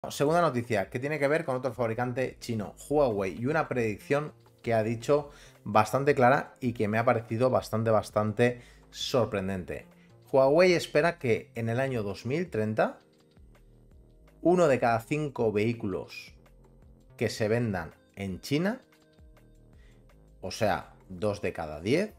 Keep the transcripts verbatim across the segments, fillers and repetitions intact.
Segunda noticia, que tiene que ver con otro fabricante chino, Huawei, y una predicción que ha dicho bastante clara y que me ha parecido bastante, bastante sorprendente. Huawei espera que en el año dos mil treinta, uno de cada cinco vehículos que se vendan en China, o sea, dos de cada diez,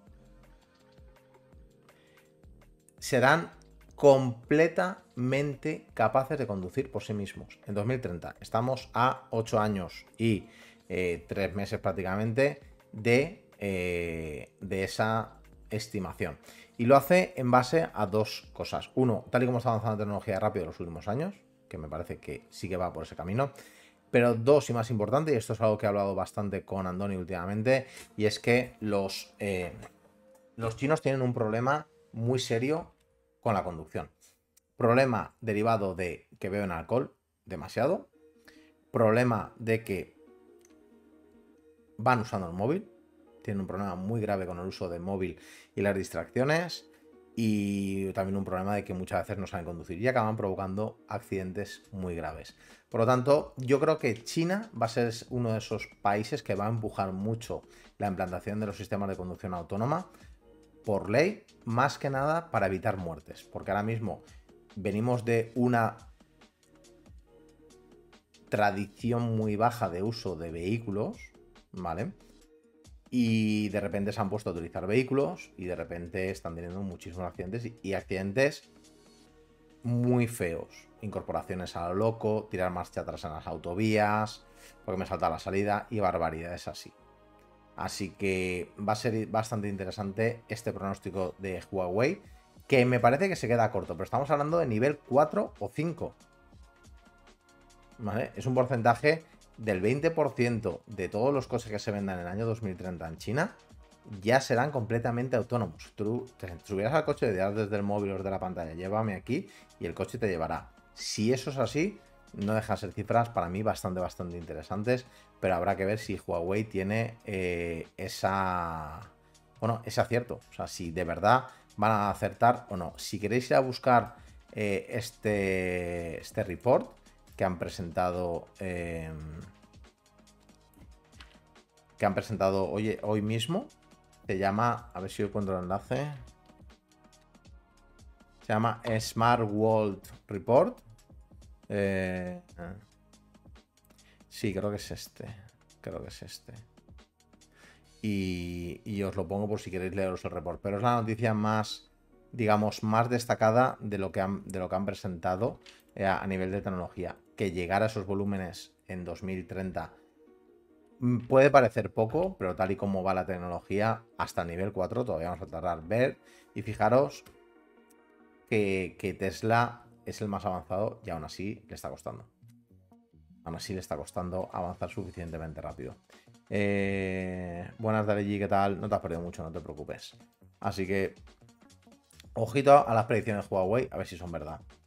serán completamente capaces de conducir por sí mismos. En dos mil treinta estamos a ocho años y eh, tres meses prácticamente de, eh, de esa estimación. Y lo hace en base a dos cosas. Uno, tal y como está avanzando la tecnología rápido en los últimos años, que me parece que sí que va por ese camino. Pero dos, y más importante, y esto es algo que he hablado bastante con Andoni últimamente, y es que los, eh, los chinos tienen un problema muy serio con la conducción. Problema derivado de que beben alcohol demasiado. Problema de que van usando el móvil. Tienen un problema muy grave con el uso del móvil y las distracciones. Y también un problema de que muchas veces no saben conducir y acaban provocando accidentes muy graves. Por lo tanto, yo creo que China va a ser uno de esos países que va a empujar mucho la implantación de los sistemas de conducción autónoma por ley, más que nada para evitar muertes, porque ahora mismo venimos de una tradición muy baja de uso de vehículos, ¿vale? Y de repente se han puesto a utilizar vehículos y de repente están teniendo muchísimos accidentes y accidentes muy feos. Incorporaciones a lo loco, tirar marcha atrás en las autovías, porque me salta la salida y barbaridades así. Así que va a ser bastante interesante este pronóstico de Huawei, que me parece que se queda corto, pero estamos hablando de nivel cuatro o cinco. ¿Vale? Es un porcentaje del veinte por ciento de todos los coches que se vendan en el año dos mil treinta en China ya serán completamente autónomos. Tú te subirás al coche, le dirás desde el móvil o desde la pantalla, llévame aquí, y el coche te llevará. Si eso es así, no dejan de ser cifras para mí bastante, bastante interesantes, pero habrá que ver si Huawei tiene eh, esa, bueno, ese acierto. O sea, si de verdad van a acertar o no. Si queréis ir a buscar eh, este, este report que han presentado, eh, que han presentado hoy, hoy mismo, se llama, a ver si yo encuentro el enlace, se llama Smart World Report. Eh, sí, creo que es este. Creo que es este. Y, y os lo pongo por si queréis leeros el report. Pero es la noticia más, digamos, más destacada de lo que han, de lo que han presentado eh, a nivel de tecnología. Que llegar a esos volúmenes en dos mil treinta puede parecer poco, pero tal y como va la tecnología, hasta el nivel cuatro todavía vamos a tardar. Ver y fijaros que, que Tesla es el más avanzado y aún así le está costando. Aún así le está costando avanzar suficientemente rápido. Eh, buenas, Daregi, ¿qué tal? No te has perdido mucho, no te preocupes. Así que, ojito a las predicciones de Huawei, a ver si son verdad.